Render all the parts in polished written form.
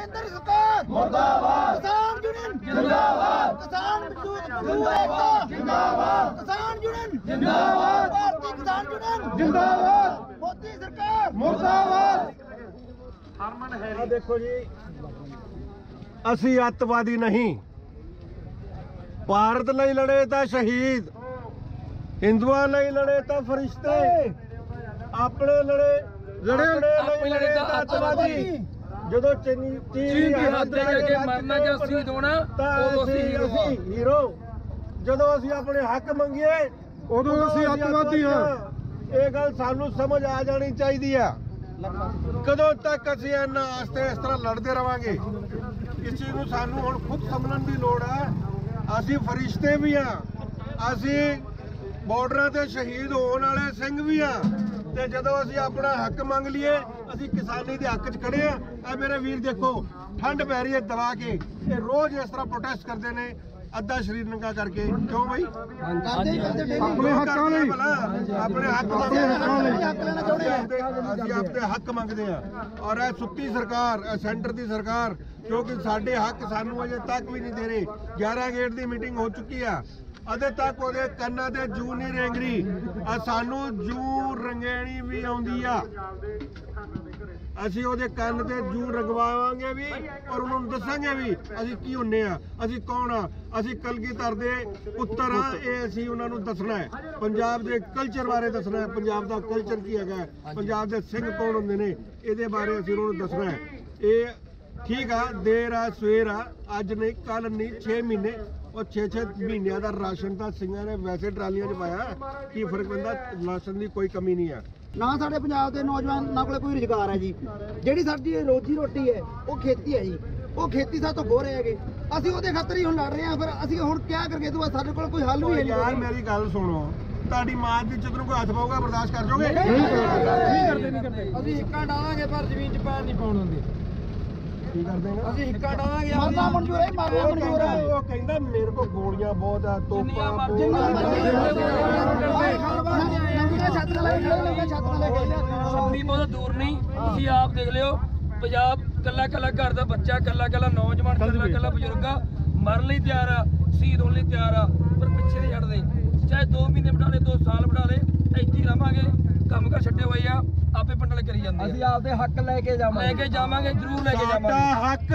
केंद्र सरकार मुर्दाबाद, किसान यूनियन जिंदाबाद, किसान मजदूर एकता जिंदाबाद, किसान यूनियन जिंदाबाद, भारतीय किसान यूनियन जिंदाबाद, मोदी सरकार मुर्दाबाद। देखो जी, असी अतवादी नहीं, भारत ਲਈ ਲੜੇ ਤਾਂ ਸ਼ਹੀਦ, ਹਿੰਦੂਆਂ ਲਈ ਲੜੇ ਤਾਂ ਫਰਿਸ਼ਤੇ, ਆਪਣੇ ਲੜੇ ਤਾਂ ਅਤਵਾਦੀ। ਜਦੋਂ ਚੀਨ ਦੀ ਹੱਦ ਤੇ ਜਾ ਕੇ ਮਰਨਾ ਜਾਂ ਸ਼ਹੀਦ ਹੋਣਾ ਉਦੋਂ ਅਸੀਂ ਹੀਰੋ। ਜਦੋਂ ਅਸੀਂ ਆਪਣੇ ਹੱਕ ਮੰਗੀਏ ਉਦੋਂ ਅਸੀਂ ਅਤਵਾਦੀ ਹਾਂ। ਇਹ ਗੱਲ ਸਾਨੂੰ ਸਮਝ ਆ ਜਾਣੀ ਚਾਹੀਦੀ ਆ। ਕਦੋਂ ਤੱਕ ਅਸੀਂ ਇਹਨਾਂ ਵਾਸਤੇ ਇਸ ਤਰ੍ਹਾਂ ਲੜਦੇ ਰਵਾਂਗੇ? ਇਸ ਚੀਜ਼ ਨੂੰ ਸਾਨੂੰ ਹੁਣ ਖੁਦ ਸਮਝਣ ਦੀ ਲੋੜ ਹੈ। ਅਸੀਂ ਫਰਿਸ਼ਤੇ ਵੀ ਹਾਂ, ਅਸੀਂ ਬਾਰਡਰਾਂ ਤੇ ਸ਼ਹੀਦ ਹੋਣ ਵਾਲੇ ਸਿੰਘ ਵੀ ਹਾਂ, ਤੇ ਜਦੋਂ ਅਸੀਂ ਆਪਣਾ ਹੱਕ ਮੰਗ ਲਈਏ ਅਸੀਂ ਕਿਸਾਨੀ ਦੇ ਹੱਕ 'ਚ ਖੜੇ ਆ। ਇਹ ਮੇਰੇ ਵੀਰ ਦੇਖੋ, ਠੰਡ ਪੈ ਰਹੀ ਹੈ ਦਬਾ ਕੇ, ਇਹ ਰੋਜ਼ ਇਸ ਤਰ੍ਹਾਂ ਪ੍ਰੋਟੈਸਟ ਕਰਦੇ ਨੇ, ਅੱਧਾ ਸਰੀਰ ਨੰਗਾ ਕਰਕੇ। ਕਿਉਂ ਬਈ? ਆਪਣੇ ਹੱਕਾਂ ਲਈ, ਆਪਣੇ ਹੱਕ ਅਸੀਂ ਆਪਣੇ ਹੱਕ ਮੰਗਦੇ ਆ। ਔਰ ਇਹ ਸੁੱਤੀ ਸਰਕਾਰ, ਇਹ ਸੈਂਟਰ ਦੀ ਸਰਕਾਰ, ਕਿਉਂਕਿ ਸਾਡੇ ਹੱਕ ਸਾਨੂੰ ਅਜੇ ਤੱਕ ਵੀ ਨਹੀਂ ਦੇ ਰਹੇ। 11 ਗੇਟ ਦੀ ਮੀਟਿੰਗ ਹੋ ਚੁੱਕੀ ਆ, ਅਜੇ ਤੱਕ ਉਹਦੇ ਕੰਨਾਂ ਤੇ ਜੂ ਨਹੀਂ ਰੰਗਰੀ। ਸਾਨੂੰ ਜੂ ਰੰਗੇਣੀ ਵੀ ਆਉਂਦੀ ਆ, ਅਸੀਂ ਉਹਦੇ ਕੰਨ ਤੇ ਜੂ ਰੰਗਵਾਵਾਂਗੇ ਵੀ, ਔਰ ਉਹਨਾਂ ਨੂੰ ਦੱਸਾਂਗੇ ਵੀ ਅਸੀਂ ਕੀ ਹੁੰਨੇ ਆ, ਅਸੀਂ ਕੌਣ ਆ, ਅਸੀਂ ਕਲਗੀਧਰ ਦੇ ਪੁੱਤਰ ਆ। ਇਹ ਅਸੀਂ ਉਹਨਾਂ ਨੂੰ ਦੱਸਣਾ ਹੈ, ਪੰਜਾਬ ਦੇ ਕਲਚਰ ਬਾਰੇ ਦੱਸਣਾ ਹੈ, ਪੰਜਾਬ ਦਾ ਕਲਚਰ ਕੀ ਹੈਗਾ, ਪੰਜਾਬ ਦੇ ਸਿੰਘ ਕੌਣ ਹੁੰਦੇ ਨੇ, ਇਹਦੇ ਬਾਰੇ ਅਸੀਂ ਉਹਨਾਂ ਨੂੰ ਦੱਸਣਾ ਹੈ। ਇਹ ਠੀਕ ਆ, ਦੇਰ ਆ ਸਵੇਰ ਆ, ਅੱਜ ਨਹੀਂ ਕੱਲ ਨਹੀਂ, 6 ਮਹੀਨੇ और 6-6 ਮਹੀਨਿਆਂ ਦਾ ਰਾਸ਼ਨ ਤਾਂ ਸਿੰਘਾਂ ਨੇ ਵੈਸੇ ਟਰਾਲੀਆਂ 'ਚ ਪਾਇਆ। ਕੀ ਫਰਕ ਪੈਂਦਾ? ਰਾਸ਼ਨ ਦੀ ਕੋਈ ਕਮੀ ਨਹੀਂ ਹੈ। ਨਾ ਸਾਡੇ ਪੰਜਾਬ ਦੇ ਨੌਜਵਾਨਾਂ ਕੋਲੇ ਕੋਈ ਰੁਜ਼ਗਾਰ ਹੈ ਜੀ। ਜਿਹੜੀ ਸਾਡੀ ਰੋਜੀ ਰੋਟੀ ਹੈ ਉਹ ਖੇਤੀ ਹੈ ਜੀ। ਉਹ ਖੇਤੀ ਸਾਡੇ ਤੋਂ ਖੋਹ ਰਹੇ ਹੈਗੇ, ਅਸੀਂ ਉਹਦੇ ਖਾਤਰ ਹੀ ਹੁਣ ਲੜ ਰਹੇ ਹਾਂ। ਫਿਰ ਅਸੀਂ ਹੁਣ ਕਿਆ ਕਰਕੇ ਤੂੰ ਸਾਡੇ ਕੋਲ ਕੋਈ ਹੱਲ ਵੀ ਹੈ ਨਹੀਂ। ਯਾਰ ਮੇਰੀ ਗੱਲ ਸੁਣੋ, ਤੁਹਾਡੀ ਮਾਂ ਦੀ ਇੱਜ਼ਤ ਨੂੰ ਕੋਈ ਹੱਥ ਪਾਊਗਾ, ਬਰਦਾਸ਼ਤ ਕਰ ਜਾਓਗੇ? ਨਹੀਂ ਕਰਦੇ। ਅਸੀਂ ਹਿੱਕਾਂ ਡਾਵਾਂਗੇ ਪਰ ਜ਼ਮੀਨ 'ਚ ਪੈਰ ਨਹੀਂ ਪਾਉਣ ਦਿੰਦੇ। ਕੀ ਕਰਦੇ ਨੇ? ਅਸੀਂ ਹਿੱਕਾਂ ਡਾਵਾਂਗੇ, ਮਰਨਾ ਮਨਜ਼ੂਰ ਹੈ, ਮਰਨਾ ਮਨਜ਼ੂਰ ਹੈ। ਉਹ ਕਹਿੰਦਾ ਮੇਰੇ ਕੋਲ ਗੋਲੀਆਂ ਬਹੁਤ ਆ, ਤੋਪਾਂ ਛੱਬੀ ਬਹੁਤ ਦੂਰ ਨਹੀਂ। ਤੁਸੀਂ ਆਪ ਦੇਖ ਲਿਓ, ਪੰਜਾਬ ਕੱਲਾ ਕੱਲਾ ਘਰ ਦਾ ਬੱਚਾ, ਕੱਲਾ ਕੱਲਾ ਨੌਜਵਾਨ, ਕੱਲਾ ਕੱਲਾ ਬਜ਼ੁਰਗਾ ਮਰਨ ਲਈ ਤਿਆਰ ਆ, ਸ਼ਹੀਦ ਹੋਣ ਲਈ ਤਿਆਰ ਆ, ਪਰ ਪਿੱਛੇ ਨਹੀਂ ਛੱਡਦੇ। ਚਾਹੇ 2 ਮਹੀਨੇ ਬਣਾ ਲੈ, 2 ਸਾਲ ਬਣਾ ਲੈ, ਇੱਥੇ ਹੀ ਰਵਾਂਗੇ। ਕੰਮ ਕਰ ਛੱਡੇ ਹੋਏ ਆ, ਆਪੇ ਪੰਡਲ ਕਰੀ ਜਾਂਦੇ। ਅਸੀਂ ਆਪਦੇ ਹੱਕ ਲੈ ਕੇ ਜਾਵਾਂਗੇ, ਜ਼ਰੂਰ ਲੈ ਕੇ ਜਾਵਾਂਗੇ। ਸਾਡਾ ਹੱਕ,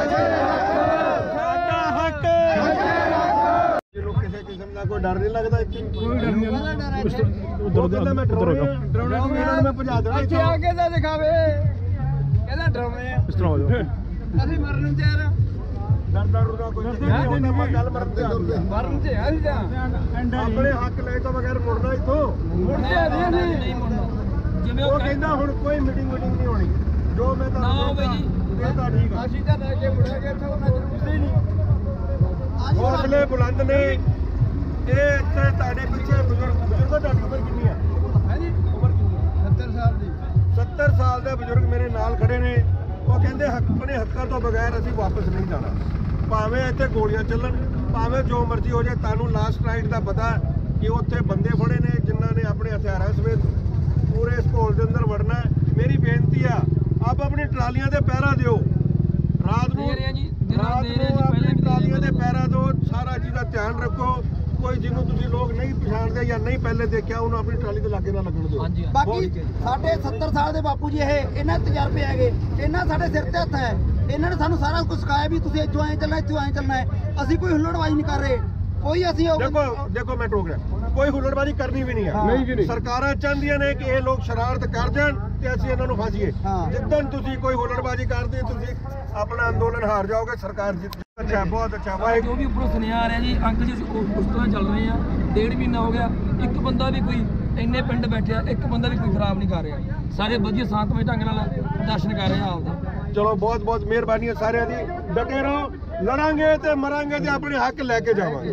ਸਾਡਾ ਹੱਕ। ਜਿਹਨੂੰ ਕਿਸੇ ਕਿਸਮ ਦਾ ਕੋਈ ਡਰ ਨਹੀਂ ਲੱਗਦਾ ਇੱਥੇ, ਕੋਈ ਡਰ ਨਹੀਂ। ਉਹ ਕਹਿੰਦਾ ਮੈਂ ਡਰਾਉਣਾ ਨੂੰ ਮੈਂ ਭਜਾ ਦੇਣਾ। ਇੱਥੇ ਆ ਕੇ ਤਾਂ ਦਿਖਾਵੇ, ਕਹਿੰਦਾ ਡਰਾਉਣੇ ਆ। ਇਸ ਤਰ੍ਹਾਂ ਹੋ ਜਾਓ, ਅਸੀਂ ਮਰਨ ਨੂੰ ਤਿਆਰ ਆ। ਡਰਦਾ ਡਰਦਾ ਕੋਈ ਨਹੀਂ, ਗੱਲ ਮਰਨ ਤੇ ਮਰਨ ਤੇ ਆ ਜੀ। ਆਪਣੇ ਹੱਕ ਲੈ ਤੋਂ ਬਗੈਰ ਮੁੜਨਾ ਇੱਥੋਂ ਨਹੀਂ ਮੁੜਨਾ। ਜਿਵੇਂ ਉਹ ਕਹਿੰਦਾ ਹੁਣ ਕੋਈ ਮੀਟਿੰਗ ਨਹੀਂ ਹੋਣੀ, ਜੋ ਮੈਂ ਨਾ ਹੋਵੇ ਜੀ, ਇਹ ਤਾਂ ਠੀਕ ਆ। ਅਸੀਂ ਤਾਂ ਲੈ ਕੇ ਮੁੜਾਂਗੇ ਇੱਥੋਂ, ਮੈਂ ਰੁਕਦੇ ਨਹੀਂ। ਹੌਸਲੇ ਬੁਲੰਦ ਨੇ। ਇਹ ਇੱਥੇ ਤੁਹਾਡੇ ਪਿੱਛੇ ਬਜ਼ੁਰਗੋ, ਤੁਹਾਡੀ ਉਮਰ ਕਿੰਨੀ ਆ? ਹਾਂਜੀ, ਉਮਰ ਕਿੰਨੀ ਹੈ? 70 ਸਾਲ ਦੀ। 70 ਸਾਲ ਦੇ ਬਜ਼ੁਰਗ ਮੇਰੇ ਨਾਲ ਖੜੇ ਨੇ। ਉਹ ਕਹਿੰਦੇ ਆਪਣੇ ਹੱਕਾਂ ਤੋਂ ਬਗੈਰ ਅਸੀਂ ਵਾਪਸ ਨਹੀਂ ਜਾਣਾ, ਭਾਵੇਂ ਇੱਥੇ ਗੋਲੀਆਂ ਚੱਲਣ, ਭਾਵੇਂ ਜੋ ਮਰਜ਼ੀ ਹੋ ਜਾਏ। ਤੁਹਾਨੂੰ ਲਾਸਟ ਨਾਈਟ ਦਾ ਪਤਾ ਕਿ ਉੱਥੇ ਬੰਦੇ ਫੜੇ ਨੇ ਜਿਨ੍ਹਾਂ ਨੇ ਆਪਣੇ ਹਥਿਆਰਾਂ ਸਮੇਤ ਪੂਰੇ ਇਸ ਘੋਲ ਦੇ ਅੰਦਰ ਵੜਨਾ। ਮੇਰੀ ਬੇਨਤੀ ਆ, ਆਪ ਆਪਣੀ ਟਰਾਲੀਆਂ ਦੇ ਪਹਿਰਾ ਦਿਓ, ਰਾਤ ਨੂੰ ਆਪਣੀ ਟਰਾਲੀਆਂ ਦੇ ਪਹਿਰਾ ਦਿਓ। ਸਾਰਾ ਚੀਜ਼ ਦਾ ਧਿਆਨ ਰੱਖੋ। ਕੋਈ ਜਿਹਨੂੰ ਤੁਸੀਂ ਲੋਕ ਨਹੀਂ ਪਛਾਣਦੇ ਜਾਂ ਨਹੀਂ ਪਹਿਲੇ ਦੇਖਿਆ, ਉਹਨੂੰ ਆਪਣੀ ਟਰਾਲੀ ਦੇ ਲਾਗੇ ਨਾ ਲੱਗਣ ਦਿਓ। ਬਾਕੀ ਸਾਡੇ 70 ਸਾਲ ਦੇ ਬਾਪੂ ਜੀ, ਇਹਨਾਂ ਤਜਰਬੇ ਹੈਗੇ, ਇਹਨਾਂ ਸਾਡੇ ਸਿਰ ਤੇ ਹੱਥ ਹੈ। ਇਹਨਾਂ ਨੇ ਸਾਨੂੰ ਸਾਰਾ ਕੁਝ ਸਿਖਾਇਆ ਵੀ ਤੁਸੀਂ ਇੱਥੋਂ ਐਂ ਚੱਲਣਾ, ਇੱਥੋਂ ਐਂ ਚੱਲਣਾ ਹੈ। ਅਸੀਂ ਕੋਈ ਹੁੱਲੜਬਾਜ਼ੀ ਨਹੀਂ ਕਰ ਰਹੇ, ਕੋਈ ਅਸੀਂ ਦੇਖੋ ਮੈਂ ਟੋਕ ਰਿਹਾ, ਕੋਈ ਹੁੱਲੜਬਾਜ਼ੀ ਕਰਨੀ ਵੀ ਨਹੀਂ ਹੈ। ਸਰਕਾਰਾਂ ਚਾਹੁੰਦੀਆਂ ਨੇ ਕਿ ਇਹ ਲੋਕ ਸ਼ਰਾਰਤ ਕਰ ਜਾਣ ਤੇ ਅਸੀਂ ਇਹਨਾਂ ਨੂੰ ਫਾਸੀਏ। ਜਿੱਦਣ ਤੁਸੀਂ ਕੋਈ ਹੁੱਲੜਬਾਜ਼ੀ ਕਰਦੇ, ਤੁਸੀਂ ਆਪਣਾ ਅੰਦੋਲਨ ਹਾਰ ਜਾਓਗੇ, ਸਰਕਾਰ ਜਿੱਤ। ਅੱਛਾ, ਬਹੁਤ ਅੱਛਾ। ਜੋ ਵੀ ਉੱਪਰੋਂ ਸੁਨੇਹਾ ਆ ਰਿਹਾ ਜੀ, ਅੰਕਲ ਜੀ ਉਸ ਤਰ੍ਹਾਂ ਚੱਲ ਰਹੇ ਆ। 1.5 ਮਹੀਨਾ ਹੋ ਗਿਆ, ਇੱਕ ਬੰਦਾ ਵੀ ਕੋਈ, ਇੰਨੇ ਪਿੰਡ ਬੈਠਿਆ, ਇੱਕ ਬੰਦਾ ਵੀ ਕੋਈ ਖਰਾਬ ਨਹੀਂ ਕਰ ਰਿਹਾ। ਸਾਰੇ ਵਧੀਆ ਸ਼ਾਂਤਮਈ ਢੰਗ ਨਾਲ ਦਰਸ਼ਨ ਕਰ ਰਹੇ ਆ ਆਪਦੇ। ਚਲੋ ਬਹੁਤ ਬਹੁਤ ਮਿਹਰਬਾਨੀ ਹੈ ਸਾਰਿਆਂ ਦੀ। ਡਟੇ ਰਹੋ, ਲੜਾਂਗੇ ਤੇ ਮਰਾਂਗੇ ਤੇ ਆਪਣੇ ਹੱਕ ਲੈ ਕੇ ਜਾਵਾਂਗੇ।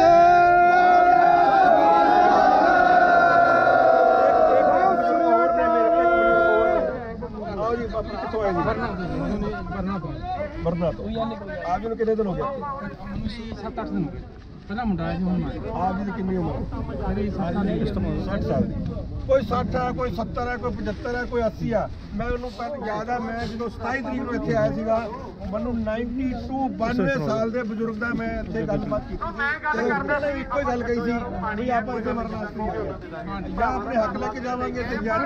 ਆਓ ਜੀ, ਕਿੱਥੋਂ ਆਏ ਜੀ? ਬਰਨਾ ਤੋਂ। ਆਪ ਜੀ ਨੂੰ ਕਿੰਨੇ ਦਿਨ ਹੋ ਗਏ? 7-8 ਦਿਨ ਹੋ ਗਏ। ਪਹਿਲਾਂ ਮੁੰਡਾ ਆਇਆ ਜੀ, ਹੁਣ ਆਪ ਜੀ ਦੀ ਕਿੰਨੀ ਉਮਰ? ਮੇਰੀ 60 ਸਾਲ ਦੀ। ਕੋਈ 60 ਹੈ, ਕੋਈ 70 ਹੈ, ਕੋਈ 75 ਹੈ, ਕੋਈ 80 ਆ। ਮੈਂ ਉਹਨੂੰ ਯਾਦ ਆ, ਮੈਂ ਜਦੋਂ 27 ਤਰੀਕ ਨੂੰ ਇੱਥੇ ਆਇਆ ਸੀਗਾ, ਮੈਨੂੰ 92 ਸਾਲ ਦੇ ਬਜ਼ੁਰਗ ਦਾ ਮੈਂ ਇੱਥੇ ਗੱਲਬਾਤ ਕੀਤੀ ਸੀ ਤੇ ਉਹਨਾਂ ਨੇ ਇੱਕੋ ਹੀ ਗੱਲ ਕਹੀ ਸੀ ਵੀ ਆਪਾਂ ਇੱਥੇ ਮਰਨ ਵਾਸਤੇ ਨਹੀਂ ਆਏ ਜਾਂ ਆਪਣੇ ਹੱਕ ਲੈ ਕੇ ਜਾਵਾਂਗੇ ਤੇ ਜਾਂ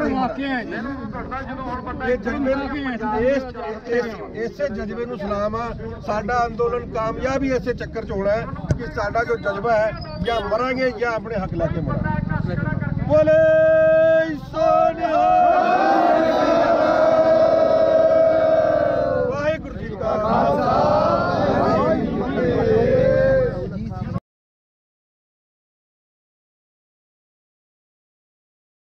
ਇਹ ਜਜ਼ਬੇ ਨੂੰ ਇਸੇ ਜਜ਼ਬੇ ਨੂੰ ਸਲਾਮ ਆ। ਸਾਡਾ ਅੰਦੋਲਨ ਕਾਮਯਾਬ ਹੀ ਇਸੇ ਚੱਕਰ 'ਚ ਹੋਣਾ ਹੈ ਕਿ ਸਾਡਾ ਜੋ ਜਜ਼ਬਾ ਹੈ ਜਾਂ ਮਰਾਂਗੇ ਜਾਂ ਆਪਣੇ ਹੱਕ ਲੈ ਕੇ ਮਰਾਂਗੇ। ਬੋਲੇ ਸੋਨਿਹਾਲ।